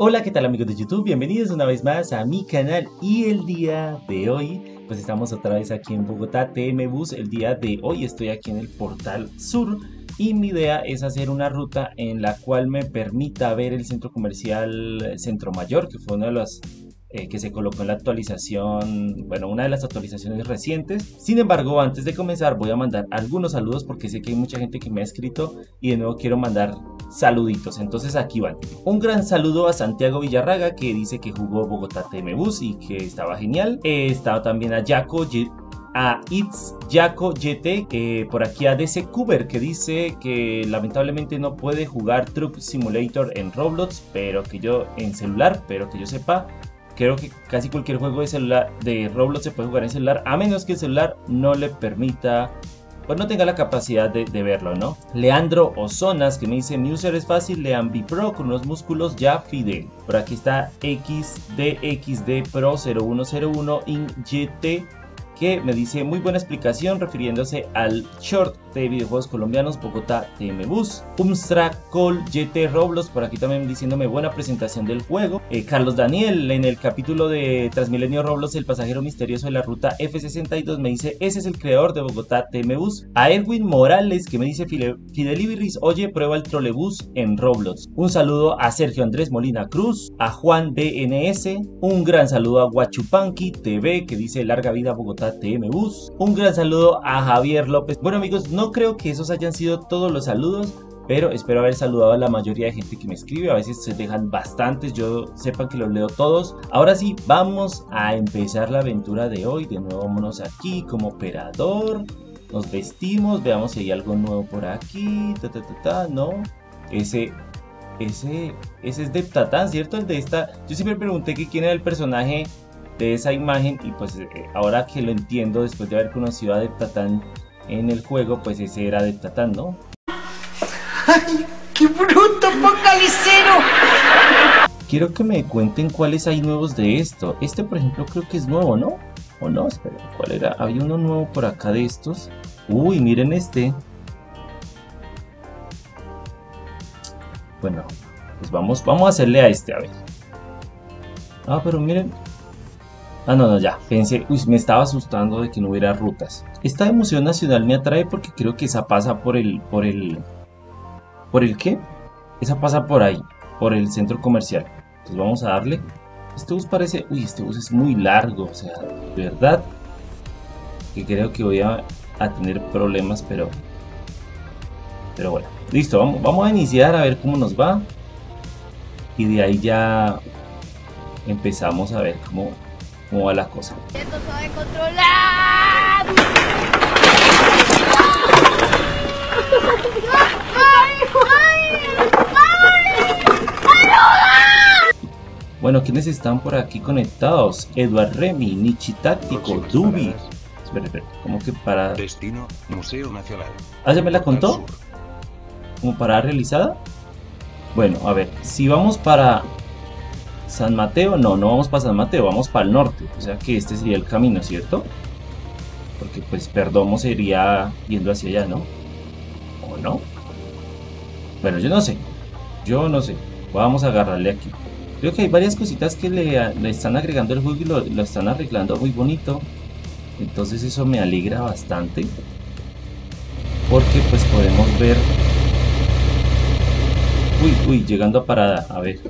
Hola, ¿qué tal amigos de YouTube? Bienvenidos una vez más a mi canal y el día de hoy pues estamos otra vez aquí en Bogotá TM Bus. El día de hoy estoy aquí en el Portal Sur y mi idea es hacer una ruta en la cual me permita ver el centro comercial Centro Mayor, que fue uno de los que se colocó en la actualización, bueno, una de las actualizaciones recientes. Sin embargo, antes de comenzar voy a mandar algunos saludos porque sé que hay mucha gente que me ha escrito y de nuevo quiero mandar saluditos, entonces aquí van. Un gran saludo a Santiago Villarraga, que dice que jugó Bogotá TM Bus y que estaba genial. Estaba también a Jaco, a It's Jaco YT, por aquí a DC Cuber, que dice que lamentablemente no puede jugar Truck Simulator en Roblox, pero que yo en celular, pero que yo sepa, creo que casi cualquier juego de celular de Roblox se puede jugar en celular, a menos que el celular no le permita, pues no tenga la capacidad de verlo, ¿no? Leandro Ozonas, que me dice: mi user es fácil, Lean Pro con unos músculos ya fidel. Por aquí está XDXD Pro 0101 in GT, que me dice: muy buena explicación, refiriéndose al short de videojuegos colombianos Bogotá TM Bus. Umstra Col GT Roblox, por aquí también diciéndome buena presentación del juego. Carlos Daniel, en el capítulo de Transmilenio Roblox, el pasajero misterioso de la ruta F62, me dice: ese es el creador de Bogotá TM Bus. A Edwin Morales, que me dice: Fidelibiris, oye, prueba el trolebús en Roblox. Un saludo a Sergio Andrés Molina Cruz, a Juan BNS, un gran saludo a Guachupanqui TV, que dice: larga vida Bogotá TM Bus. Un gran saludo a Javier López. Bueno amigos, no creo que esos hayan sido todos los saludos, pero espero haber saludado a la mayoría de gente que me escribe. A veces se dejan bastantes, yo sepan que los leo todos. Ahora sí, vamos a empezar la aventura de hoy. De nuevo vámonos aquí como operador, nos vestimos, veamos si hay algo nuevo por aquí. No, ese es Deptatán, ¿cierto? El de esta, yo siempre pregunté que quién era el personaje de esa imagen y pues ahora que lo entiendo, después de haber conocido a Deptatán en el juego, pues ese era Deptatán, ¿no? ¡Ay, qué bruto, focalicero! Quiero que me cuenten cuáles hay nuevos de esto. Este, por ejemplo, creo que es nuevo, ¿no? ¿O no? Espera, ¿cuál era? Había uno nuevo por acá de estos. Uy, miren este. Bueno, pues vamos a hacerle a este, a ver. Ah, pero miren. Ah, no, ya, pensé, uy, me estaba asustando de que no hubiera rutas. Esta de Museo Nacional me atrae porque creo que esa pasa ¿por el qué? Esa pasa por ahí, por el centro comercial. Entonces vamos a darle. Este bus parece, uy, este bus es muy largo, o sea, de verdad que creo que voy a tener problemas, pero bueno, listo, vamos a iniciar a ver cómo nos va. Y de ahí ya empezamos a ver cómo va la cosa. Esto se va a controlar. Bueno, ¿quiénes están por aquí conectados? Eduard Remy, Nichi Táctico, Dubi. Espera, ¿cómo que para? Destino, Museo Nacional. ¿Ah, ya me la contó? ¿Como parada realizada? Bueno, a ver, si vamos para San Mateo, no vamos para San Mateo, vamos para el norte, o sea que este sería el camino, ¿cierto? Porque pues Perdomo sería yendo hacia allá, ¿no? ¿O no? Bueno, yo no sé, vamos a agarrarle aquí. Creo que hay varias cositas que le están agregando el juego y lo están arreglando muy bonito, entonces eso me alegra bastante, porque pues podemos ver, uy, llegando a parada, a ver.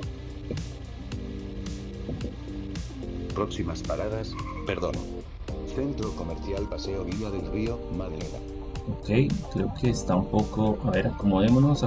Próximas paradas, perdón. Centro Comercial Paseo Villa del Río, Magdalena. Ok, creo que está un poco... A ver, acomodémonos.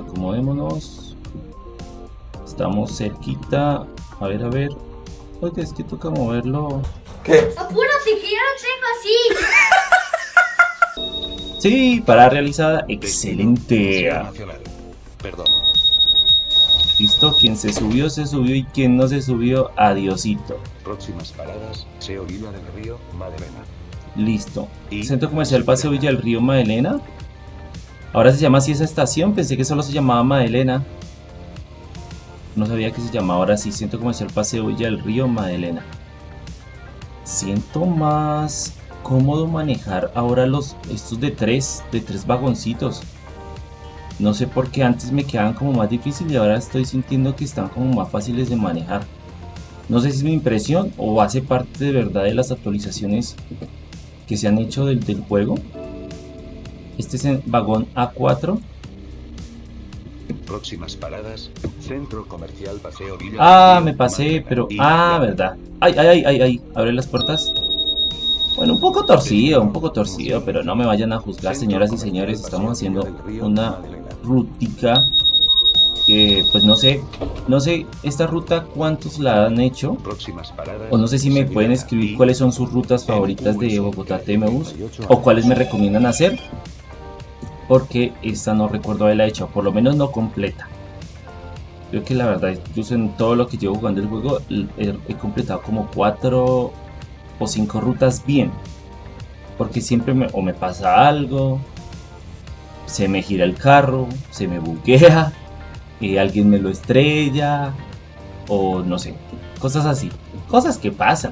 Estamos cerquita. A ver. Oye, es que toca moverlo. ¿Qué? Apúrate que ya lo tengo así. Sí, parada realizada. Excelente. Museo Nacional. Perdón. Listo, quien se subió y quien no se subió, adiosito. Próximas paradas, Paseo Villa del Río, Magdalena. Listo. Centro Comercial Paseo Villa del Río, Magdalena. Ahora se llama así esa estación, pensé que solo se llamaba Magdalena. No sabía que se llamaba ahora sí, Centro Comercial Paseo Villa del Río, Magdalena. Siento más cómodo manejar ahora estos de tres vagoncitos. No sé por qué antes me quedaban como más difíciles y ahora estoy sintiendo que están como más fáciles de manejar. No sé si es mi impresión o hace parte de verdad de las actualizaciones que se han hecho del juego. Este es el vagón A4. Próximas paradas, Centro Comercial Paseo Villa Ah, del Río, me pasé, Málaga pero... y Ah, Granada. verdad. Ay, ay, ay, ay, ay. Abre las puertas. Bueno, un poco torcido, pero no me vayan a juzgar, señoras y señores. Estamos haciendo una rutica que, pues no sé, esta ruta cuántos la han hecho, Próximas paradas, o no sé si me pueden Sevillana escribir y cuáles son sus rutas favoritas de Bogotá TMBus, o cuáles me recomiendan hacer, porque esta no recuerdo haberla hecho, por lo menos no completa. Creo que la verdad, incluso en todo lo que llevo jugando el juego, he completado como 4 o 5 rutas bien, porque siempre o me pasa algo, se me gira el carro, se me buguea, alguien me lo estrella, o no sé, cosas así, cosas que pasan.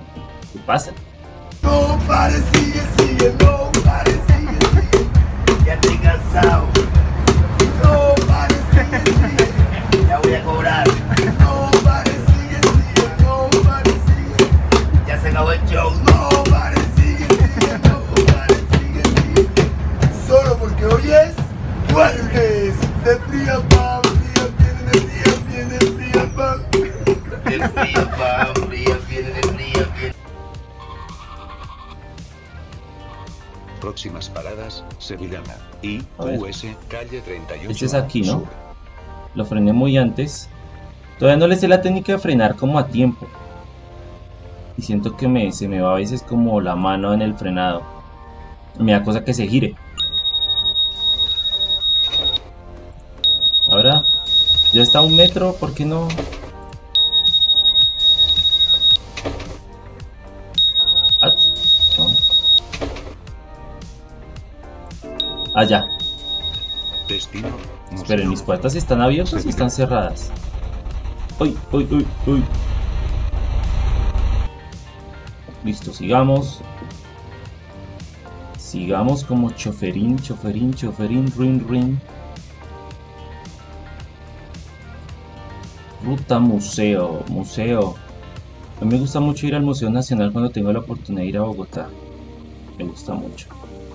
No pare, sigue, no pare, sigue. Ya estoy cansado. No pare, sigue. Ya voy a cobrar. No pare, sigue, no pare, sigue. Ya se acabó el show. No pare, sigue, no pare, sigue. Solo porque hoy es jueves de fría pan, viene de fría pan. De fría pan, viene de fría pan. Próximas paradas, Sevillana y A ver. US, calle 38. Este es aquí, ¿no? Sur. Lo frené muy antes. Todavía no le sé la técnica de frenar como a tiempo. Y siento que se me va a veces como la mano en el frenado. Me da cosa que se gire. Ahora, ya está a 1 metro, ¿por qué no? Ah, no. Ah, ya. Destino, Esperen, Museo. ¿mis puertas están abiertas o están cerradas? ¡Uy, uy, uy, uy! Listo, sigamos. Sigamos como choferín, rin, rin. Ruta museo. A mí me gusta mucho ir al Museo Nacional cuando tengo la oportunidad de ir a Bogotá. Me gusta mucho.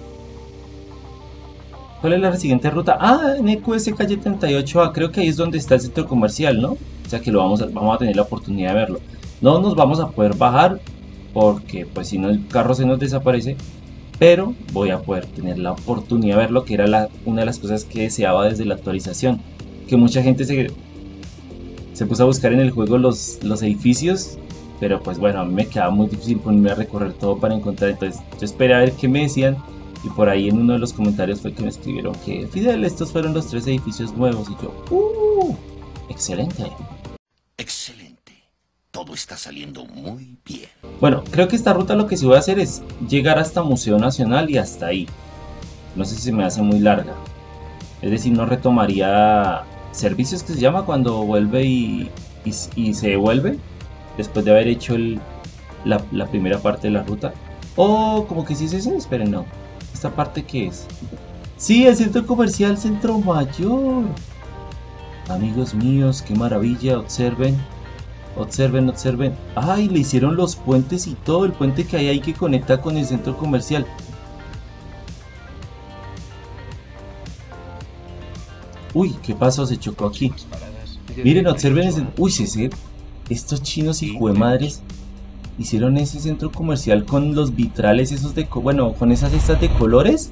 ¿Cuál es la siguiente ruta? Ah, en EQS calle 38A. Creo que ahí es donde está el centro comercial, ¿no? O sea que vamos a tener la oportunidad de verlo. No nos vamos a poder bajar porque pues si no el carro se nos desaparece. Pero voy a poder tener la oportunidad de verlo, que era una de las cosas que deseaba desde la actualización. Que mucha gente se puso a buscar en el juego los edificios. Pero pues bueno, a mí me quedaba muy difícil ponerme a recorrer todo para encontrar. Entonces yo esperé a ver qué me decían. Y por ahí en uno de los comentarios fue que me escribieron que Fidel, estos fueron los 3 edificios nuevos. Y yo, excelente. Excelente. Todo está saliendo muy bien. Bueno, creo que esta ruta lo que sí voy a hacer es llegar hasta Museo Nacional y hasta ahí. No sé si se me hace muy larga. Es decir, no retomaría servicios, que se llama cuando vuelve y se devuelve. Después de haber hecho la primera parte de la ruta. O como que sí es ese, esperen, no. ¿Esta parte qué es? Sí, el centro comercial Centro Mayor. Amigos míos, qué maravilla, observen. Observen. Ay, le hicieron los puentes y todo, el puente que hay ahí que conecta con el centro comercial. Uy, ¿qué pasó? Se chocó aquí. Miren, observen ese... Uy, estos chinos y madres hicieron ese centro comercial con los vitrales esos bueno, con esas estas de colores.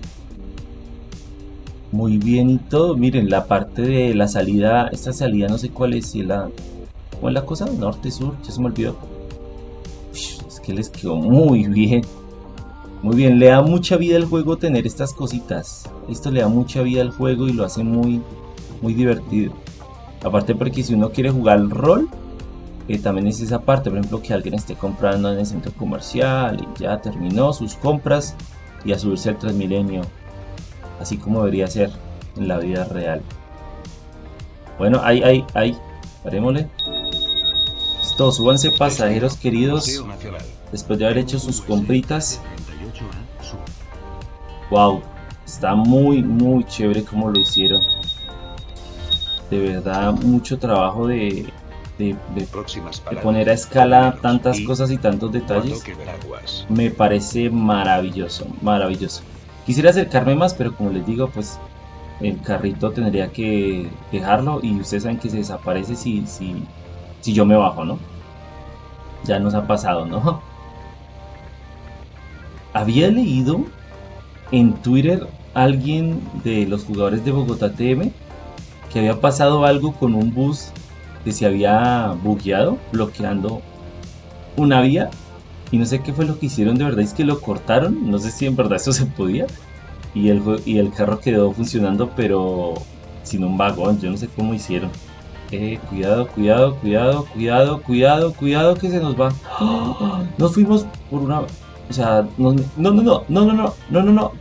Muy bien y todo. Miren, la parte de la salida, esta salida no sé cuál es, si ¿cómo es la cosa? Norte, sur, ya se me olvidó. Es que les quedó muy bien. Muy bien, le da mucha vida al juego tener estas cositas. Esto le da mucha vida al juego y lo hace muy divertido. Aparte porque si uno quiere jugar el rol, también es esa parte, por ejemplo, que alguien esté comprando en el centro comercial y ya terminó sus compras y a subirse al Transmilenio, así como debería ser en la vida real. Bueno, ahí, parémosle. Listo, súbanse pasajeros queridos, Museo Nacional. después de haber hecho sus compritas. 38A Sur. Wow, está muy chévere como lo hicieron. de verdad mucho trabajo de Próximas de paradas. poner a escala tantas Y cosas y tantos detalles. Guatoque Veraguas. Me parece maravilloso, maravilloso. Quisiera acercarme más, pero como les digo, pues el carrito tendría que dejarlo y ustedes saben que se desaparece si yo me bajo, ¿no? Ya nos ha pasado, ¿no? Había leído en Twitter alguien de los jugadores de Bogotá TM que había pasado algo con un bus que se había bugueado, bloqueando una vía. Y no sé qué fue lo que hicieron de verdad, es que lo cortaron, no sé si en verdad eso se podía. Y el carro quedó funcionando, pero sin un vagón, yo no sé cómo hicieron. Cuidado, cuidado, cuidado, cuidado, cuidado, cuidado que se nos va. Nos fuimos por una... O sea, no, no, no, no, no, no, no, no, no, no.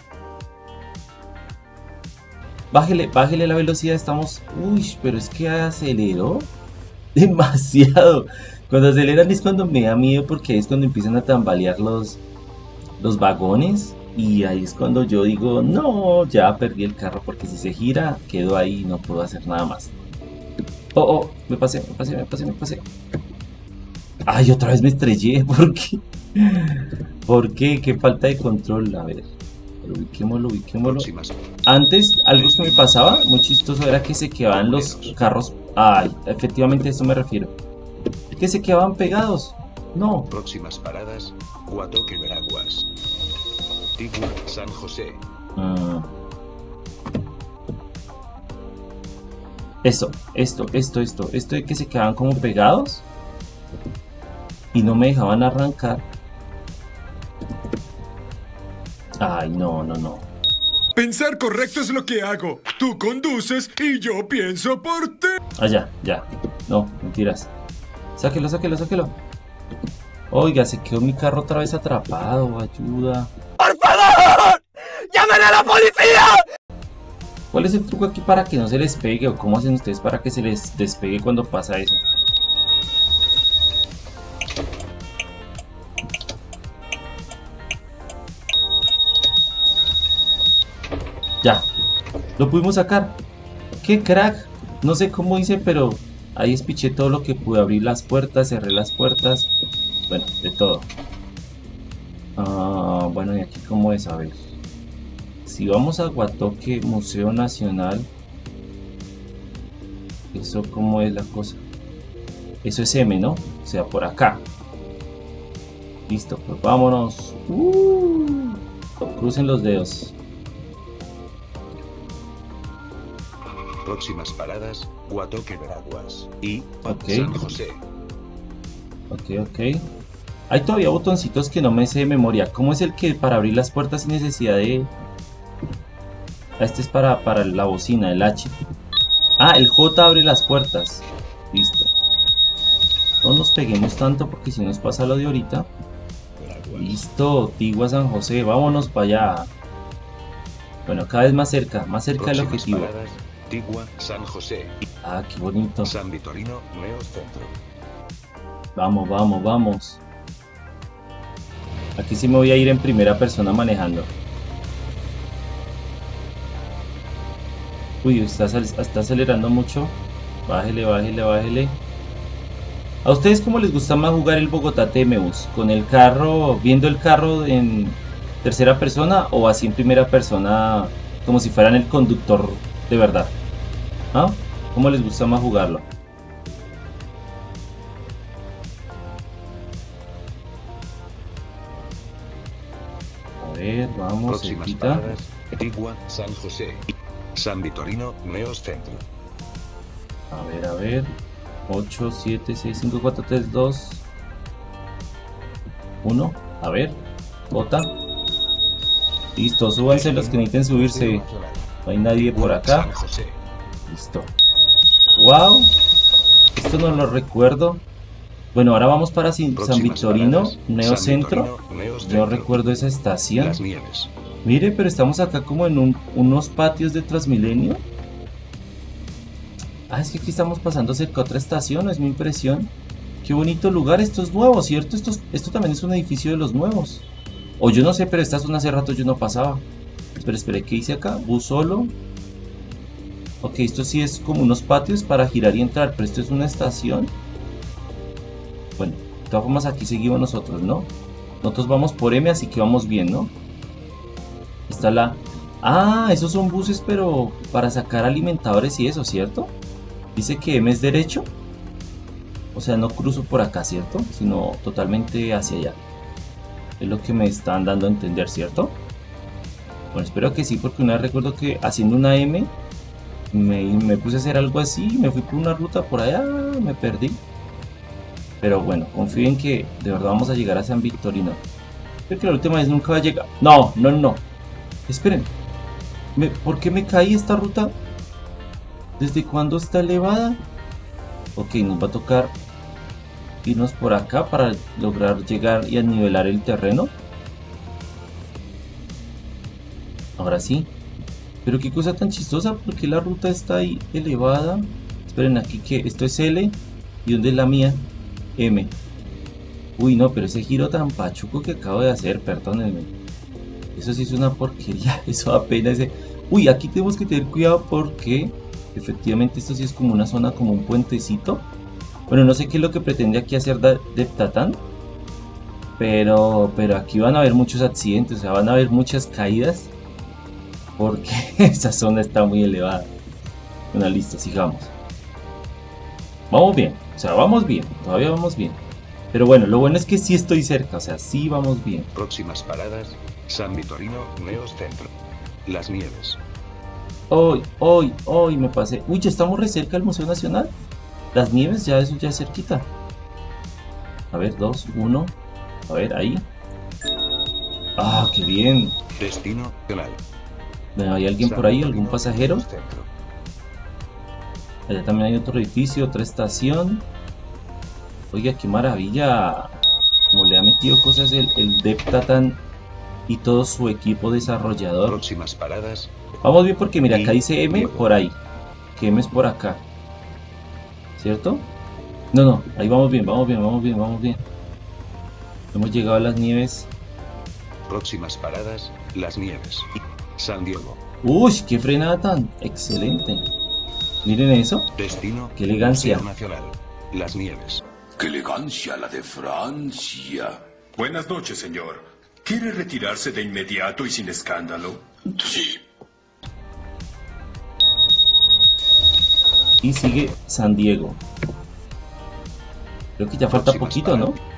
Bájele, bájele la velocidad, estamos... Uy, pero es que aceleró demasiado. Cuando aceleran es cuando me da miedo porque es cuando empiezan a tambalear los vagones. Y ahí es cuando yo digo, no, ya perdí el carro porque si se gira, quedo ahí y no puedo hacer nada más. Oh, oh, me pasé. Ay, otra vez me estrellé, ¿por qué? ¿Por qué? Qué falta de control, a ver. Ubiquémoslo. Próximas. Antes, algo que me pasaba, muy chistoso, era que se quedaban los carros... Ay, efectivamente a eso me refiero. Que se quedaban pegados. No. Próximas paradas. Guatoque Veraguas. Tigua, San José. Esto de que se quedaban como pegados y no me dejaban arrancar. Ay, no. Pensar correcto es lo que hago. Tú conduces y yo pienso por ti. Ya. No, mentiras. Sáquelo. Oiga, se quedó mi carro otra vez atrapado. Ayuda. ¡Por favor! ¡Llamen a la policía! ¿Cuál es el truco aquí para que no se les pegue? ¿O cómo hacen ustedes para que se les despegue cuando pasa eso? Ya, lo pudimos sacar. ¡Qué crack! No sé cómo hice, pero ahí espiché todo lo que pude. Abrir las puertas, cerré las puertas. Bueno, de todo. Bueno, y aquí cómo es, a ver. Si vamos a Guatoque, Museo Nacional. ¿Eso cómo es la cosa? Eso es M, ¿no? O sea, por acá. Listo, pues vámonos. Crucen los dedos. Próximas paradas. Guatoque Veraguas. Y Ok. San José. Ok. Hay todavía botoncitos que no me sé de memoria. ¿Cómo es el que para abrir las puertas sin necesidad de...? Este es para la bocina, el H. El J abre las puertas. Listo. No nos peguemos tanto porque si nos pasa lo de ahorita. Listo, Tigua San José, vámonos para allá. Bueno, cada vez más cerca del objetivo. Paradas, Tigua, San José. Qué bonito. San Vitorino, Neo Centro. Vamos. Aquí sí me voy a ir en primera persona manejando. Uy, está acelerando mucho. Bájele. ¿A ustedes cómo les gusta más jugar el Bogotá TM Bus? ¿Con el carro, viendo el carro en tercera persona o así en primera persona como si fueran el conductor de verdad? ¿Cómo les gusta más jugarlo? A ver, vamos, Próximas cerquita. paradas. Tigua, San José. San Vitorino, Neo Centro. A ver. 8, 7, 6, 5, 4, 3, 2, 1. A ver. Bota. Listo, súbanse los que necesiten subirse. No hay nadie por acá. San José. Listo. Wow. Esto no lo recuerdo. Bueno, ahora vamos para San Vitorino, paradas, Neo San Centro. Vitorino, Neo Yo Centro. recuerdo esa estación. Las Nieves. Mire, pero estamos acá como en unos patios de Transmilenio. Es que aquí estamos pasando cerca a otra estación, es mi impresión. Qué bonito lugar, esto es nuevo, ¿cierto? Esto también es un edificio de los nuevos. O yo no sé, pero esta zona hace rato yo no pasaba. Espera, ¿qué hice acá? Bus solo. Ok, esto sí es como unos patios para girar y entrar, pero esto es una estación. Bueno, de todas formas aquí seguimos nosotros, ¿no? Nosotros vamos por M, así que vamos bien, ¿no? Está la... Ah, esos son buses, pero para sacar alimentadores y eso, ¿cierto? Dice que M es derecho. O sea, no cruzo por acá, ¿cierto? Sino totalmente hacia allá. Es lo que me están dando a entender, ¿cierto? Bueno, espero que sí, porque una vez recuerdo que haciendo una M me puse a hacer algo así, me fui por una ruta por allá, me perdí. Pero bueno, confío en que de verdad vamos a llegar a San Victorino. Creo que la última vez nunca va a llegar. No, no, no. Esperen. ¿Por qué me caí esta ruta? ¿Desde cuándo está elevada? Ok, nos va a tocar irnos por acá para lograr llegar y a nivelar el terreno. Ahora sí. Pero qué cosa tan chistosa, porque la ruta está ahí elevada. Esperen, aquí que esto es L. ¿Y dónde es la mía? M. Uy, no, pero ese giro tan pachuco que acabo de hacer, perdónenme. Eso sí es una porquería, eso apenas... Uy, aquí tenemos que tener cuidado porque efectivamente esto sí es como una zona, como un puentecito. Bueno, no sé qué es lo que pretende aquí hacer Deptatán, pero aquí van a haber muchos accidentes, o sea, van a haber muchas caídas porque esa zona está muy elevada. Bueno, listo, sigamos. Vamos bien, o sea, vamos bien, todavía vamos bien. Pero bueno, lo bueno es que sí estoy cerca, o sea, sí vamos bien. Próximas paradas, San Victorino, Neos Centro. Las Nieves. Hoy me pasé. Uy, ya estamos re cerca del Museo Nacional. Las Nieves, ya eso ya es cerquita. A ver, 2, 1. A ver, ahí. Ah, qué bien. Destino Nacional. Bueno, ¿hay alguien por ahí? ¿Algún pasajero? Centro. Allá también hay otro edificio, otra estación. Oiga, qué maravilla. Como le ha metido cosas el Deptatán y todo su equipo desarrollador. Próximas paradas. Vamos bien porque mira, acá dice M por ahí. Que M es por acá. ¿Cierto? No, ahí vamos bien, vamos bien, vamos bien, vamos bien. Hemos llegado a Las Nieves. Próximas paradas, Las Nieves. San Diego. Uy, qué frenada tan excelente. Miren eso. Destino. Qué elegancia. Museo Nacional. Las Nieves. ¡Qué elegancia la de Francia! Buenas noches, señor. ¿Quiere retirarse de inmediato y sin escándalo? Sí. Y sigue San Diego. Creo que ya falta Próximas poquito, ¿no? paradas.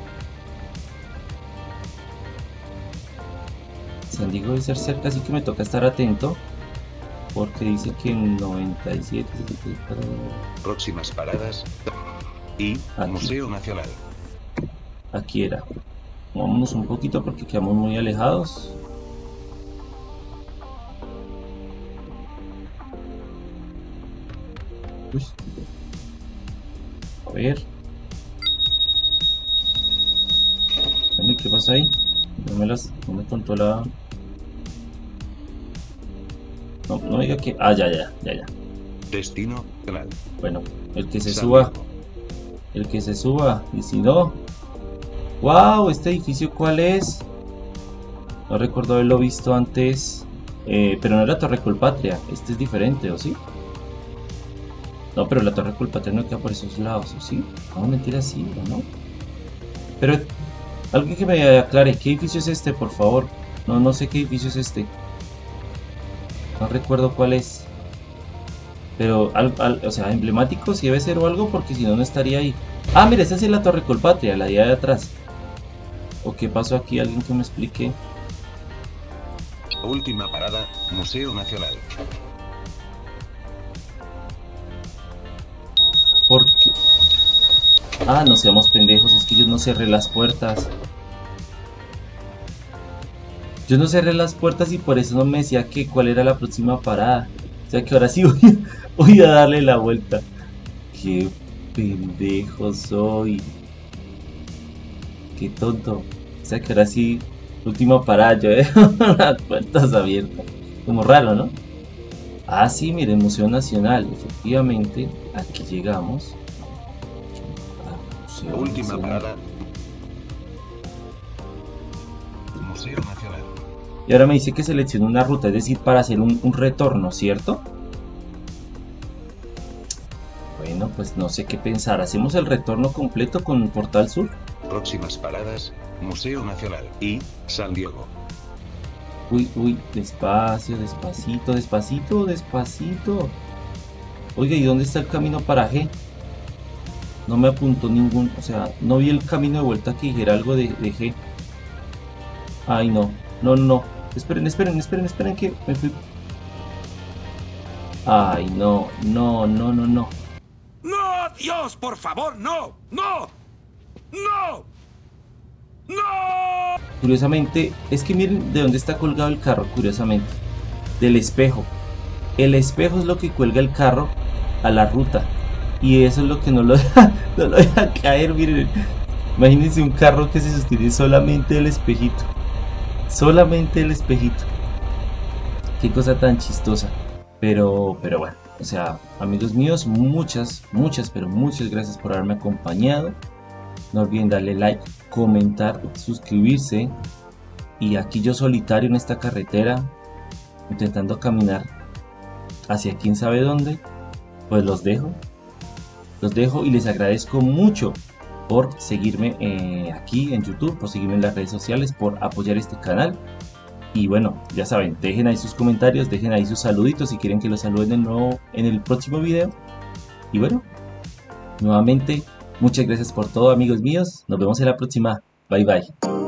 San Diego debe ser cerca, así que me toca estar atento. Porque dice que en 97... Próximas paradas. Y Aquí. Museo Nacional. Aquí era. Vámonos un poquito porque quedamos muy alejados. Uy. A ver. Bueno, ¿qué pasa ahí? No me contó la... No diga que... Ah, ya. Destino Nacional. Bueno, el que se San suba. Diego. El que se suba. Y si no... ¡Wow! ¿Este edificio cuál es? No recuerdo haberlo visto antes. Pero no era Torre Colpatria. Este es diferente, ¿o sí? No, pero la Torre Colpatria no queda por esos lados, ¿o sí? No, mentira, sí, ¿o no? Pero... alguien que me aclare, ¿qué edificio es este, por favor? No sé qué edificio es este. No recuerdo cuál es. Pero, o sea, emblemático sí debe ser o algo, porque si no, no estaría ahí. Ah, mira, esta sí es la Torre Colpatria, la de atrás. ¿O qué pasó aquí? Alguien que me explique. Última parada, Museo Nacional. ¿Por qué? Ah, no seamos pendejos, es que yo no cerré las puertas. Yo no cerré las puertas y por eso no me decía que cuál era la próxima parada. O sea que ahora sí voy a darle la vuelta. Qué pendejo soy. Qué tonto. O sea que ahora sí, última parada, yo dejo las puertas abiertas. Como raro, ¿no? Ah, sí, miren, Museo Nacional. Efectivamente, aquí llegamos. Museo Última Nacional. parada. Museo Nacional. Y ahora me dice que seleccione una ruta, es decir, para hacer un retorno, ¿cierto? pues no sé qué pensar. ¿Hacemos el retorno completo con Portal Sur? Próximas paradas, Museo Nacional y San Diego. Uy, despacio, despacito, despacito, despacito. Oiga, ¿y dónde está el camino para G? No me apuntó ningún, o sea, no vi el camino de vuelta que dijera algo de G. Ay, no. Esperen que me fui. Ay, no. ¡No, Dios, por favor, no! Curiosamente, es que miren de dónde está colgado el carro, curiosamente. Del espejo. El espejo es lo que cuelga el carro a la ruta. Y eso es lo que no lo deja caer, miren. Imagínense un carro que se sostiene solamente del espejito. Solamente el espejito. Qué cosa tan chistosa. Pero bueno, o sea, amigos míos, muchas gracias por haberme acompañado. No olviden darle like, comentar, suscribirse. Y aquí yo solitario en esta carretera, intentando caminar hacia quién sabe dónde, pues los dejo y les agradezco mucho por seguirme aquí en YouTube, por seguirme en las redes sociales, por apoyar este canal. Y bueno, ya saben, dejen ahí sus comentarios, dejen ahí sus saluditos si quieren que los saluden de nuevo en el próximo video. Y bueno, nuevamente, muchas gracias por todo, amigos míos. Nos vemos en la próxima. Bye bye.